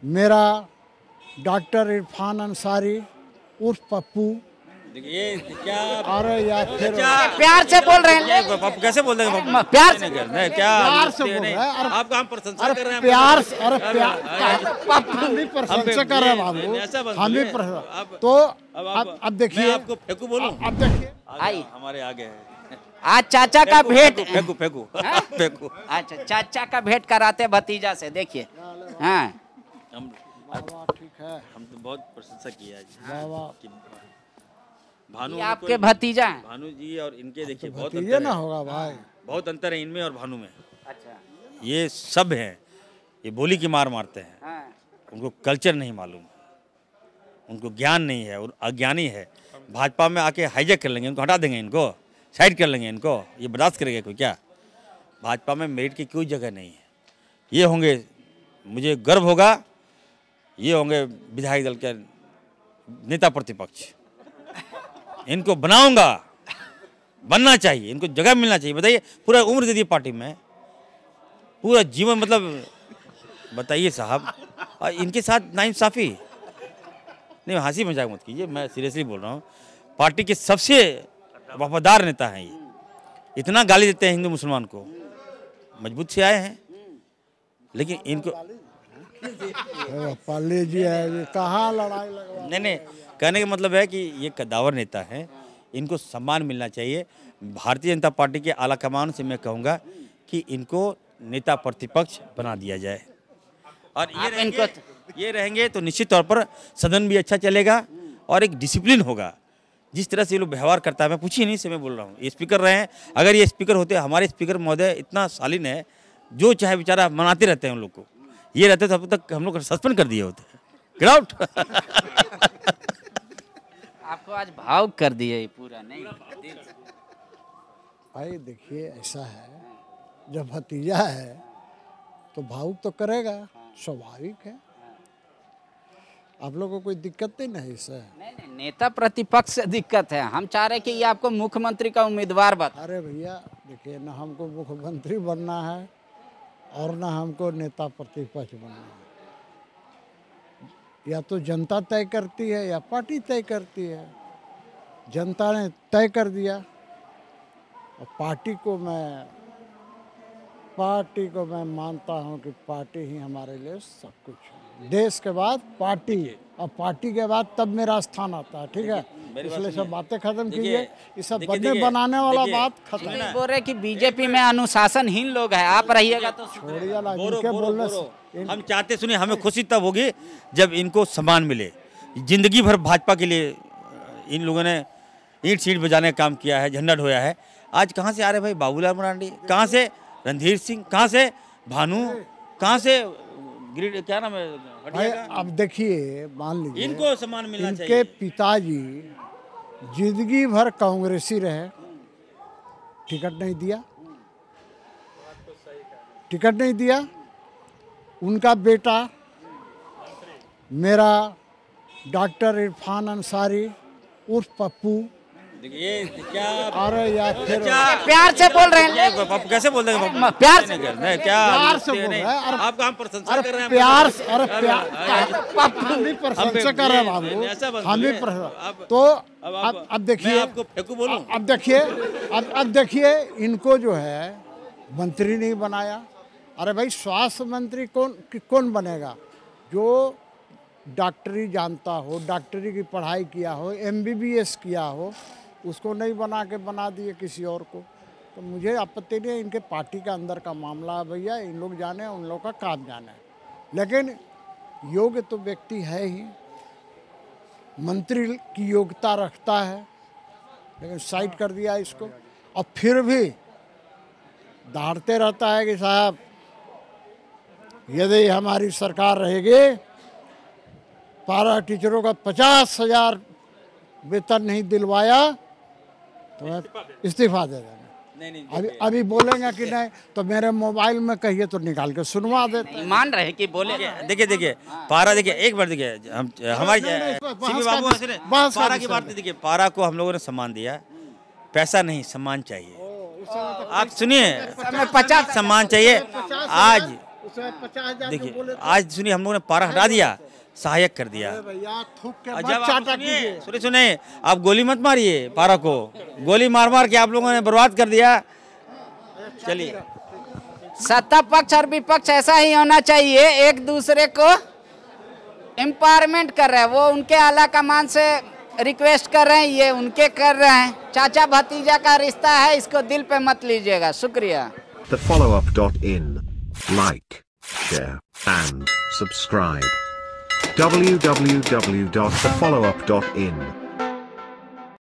मेरा डॉक्टर इरफान अंसारी उर्फ पप्पू। ये क्या? अरे यार फिर प्यार से बोल रहे हैं, आप कैसे बोल रहे हैं? प्यार से नहीं, क्या प्यार से बोल रहे हैं। आपका हम प्रशंसा कर रहे हैं। प्यार से, अरे हम भी प्रशंसा कर रहे हैं बाबू, हम भी तो अब देखिए, आपको फेंकू बोलूं? अब देखिए आई हमारे आगे है आज चाचा का भेंट। फेंकू फेंकू फेंकू। अच्छा, चाचा का भेंट कराते भतीजा से, देखिए। हाँ, हम ठीक है, हम तो बहुत प्रशंसा किया वाह। भानु ये आपके भतीजा हैं? भानु जी और इनके देखिए बहुत ये अंतर ना है, होगा भाई, बहुत अंतर है इनमें और भानु में। अच्छा, ये सब हैं, ये बोली की मार मारते हैं, हाँ। उनको कल्चर नहीं मालूम, उनको ज्ञान नहीं है और अज्ञानी है। भाजपा में आके हाईजैक कर लेंगे, इनको हटा देंगे, इनको साइड कर लेंगे, इनको ये बर्दाश्त करेगा कोई क्या? भाजपा में मेरिट की कोई जगह नहीं है। ये होंगे, मुझे गर्व होगा, ये होंगे विधायक दल के नेता प्रतिपक्ष। इनको बनाऊंगा, बनना चाहिए, इनको जगह मिलना चाहिए। बताइए, पूरा उम्र दे दी पार्टी में, पूरा जीवन, मतलब बताइए साहब, और इनके साथ नाइंसाफी नहीं। हंसी मजाक मत कीजिए, मैं सीरियसली बोल रहा हूँ। पार्टी के सबसे वफादार नेता हैं ये, इतना गाली देते हैं हिंदू मुसलमान को, मजबूत से आए हैं, लेकिन इनको पाले जी है, कहाँ लड़ाई लगा। नहीं, कहने का मतलब है कि ये कद्दावर नेता हैं, इनको सम्मान मिलना चाहिए। भारतीय जनता पार्टी के आला कमान से मैं कहूँगा कि इनको नेता प्रतिपक्ष बना दिया जाए, और ये रहेंगे तो निश्चित तौर पर सदन भी अच्छा चलेगा और एक डिसिप्लिन होगा। जिस तरह से ये लोग व्यवहार करता है, मैं पूछिए नहीं से मैं बोल रहा हूँ, ये स्पीकर रहे हैं। अगर ये स्पीकर होते, हमारे स्पीकर महोदय इतना शालीन है, जो चाहे बेचारा मनाते रहते हैं उन लोग को, ये रहते तो अब तक हम लोग सस्पेंड कर दिए होते। Get out. आपको आज भाव कर दिए ये पूरा, नहीं? भाई देखिए, ऐसा है, जब भतीजा है तो भावुक तो करेगा, स्वाभाविक है। आप लोगों को कोई दिक्कत नहीं है इससे? नहीं, नेता प्रतिपक्ष से दिक्कत है। हम चाह रहे कि ये आपको मुख्यमंत्री का उम्मीदवार बता। अरे भैया देखिए, ना हमको मुख्यमंत्री बनना है और ना हमको नेता प्रतिपक्ष बनना है। या तो जनता तय करती है या पार्टी तय करती है। जनता ने तय कर दिया, और पार्टी को मैं मानता हूं कि पार्टी ही हमारे लिए सब कुछ है। देश के बाद पार्टी, और पार्टी के बाद तब मेरा स्थान आता है। ठीक है, इसलिए सब बातें खत्म कीजिए, ये सब बनाने वाला बात खत्म। बोल रहे कि बीजेपी में अनुशासनहीन लोग हैं, आप रहिएगा तो छोड़िए ना इनके बोलने से। हम चाहते, सुनिए, हमें खुशी तब होगी जब इनको सम्मान मिले। जिंदगी भर भाजपा के लिए इन लोगों ने ईंट सीट बजाने का काम किया है, झंडा ढोया है। आज कहाँ से आ रहे भाई? बाबूलाल मरांडी, कहाँ से रणधीर सिंह, कहाँ से भानु, कहाँ से क्या नाम है भाई? अब देखिए, मान लीजिए इनको सम्मान मिलना चाहिए। इनके पिताजी जिंदगी भर कांग्रेसी रहे, टिकट नहीं दिया। उनका बेटा मेरा डॉक्टर इरफान अंसारी उर्फ पप्पू। ये क्या? अरे यार फिर प्यार से बोल रहे हैं, आप कैसे बोल रहे हैं? प्यार से नहीं, क्या? प्यार से बोल रहे हैं। आपका हम प्रशंसा कर रहे हैं। प्यार से, अरे हम भी प्रशंसा कर रहे हैं बाबू, हम भी तो अब देखिए, आपको फेंकू बोलूं? अब देखिए, इनको जो है मंत्री नहीं बनाया। अरे भाई, स्वास्थ्य मंत्री कौन बनेगा? जो डॉक्टरी जानता हो, डॉक्टरी की पढ़ाई किया हो, MBBS किया हो, उसको नहीं बना दिए किसी और को। तो मुझे आपत्ति नहीं है, इनके पार्टी का अंदर का मामला है भैया, इन लोग जाने, उन लोग का काम जाने। लेकिन योग्य तो व्यक्ति है ही, मंत्री की योग्यता रखता है, लेकिन साइड कर दिया इसको। और फिर भी दहाड़ते रहता है कि साहब, यदि हमारी सरकार रहेगी, पारा टीचरों का 50,000 वेतन नहीं दिलवाया तो इस्तीफा दे देना। अभी बोलेंगे कि नहीं, तो मेरे मोबाइल में कहिए तो निकाल के सुनवा देते। मान रहे कि बोले। देखिए पारा, देखिए एक बार, देखिए हम हमारी पारा की बात, देखिए पारा को हम लोगों ने सम्मान दिया, पैसा नहीं सम्मान चाहिए। आप सुनिए, 50 सम्मान चाहिए। आज 50,000 देखिए बोले थे। आज सुनिए हम लोगों ने पारा हटा दिया, सहायक कर दिया। अरे भैया थूक के और मत जब आप चाटा सुनिए कीजिए। सुनिए सुनिए, आप गोली मत मारिए पारा को, गोली मार मार के आप लोगों ने बर्बाद कर दिया। चलिए, सत्ता पक्ष और विपक्ष ऐसा ही होना चाहिए, एक दूसरे को एम्पावरमेंट कर रहे हैं। वो उनके आला कमान से रिक्वेस्ट कर रहे हैं, ये उनके कर रहे हैं। चाचा भतीजा का रिश्ता है, इसको दिल पे मत लीजिएगा। शुक्रिया। thefollowup.in. Like, share, and subscribe. www.thefollowup.in